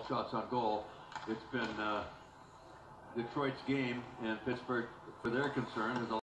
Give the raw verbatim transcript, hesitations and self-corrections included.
twelve shots on goal. It's been uh, Detroit's game, and Pittsburgh, for their concern, has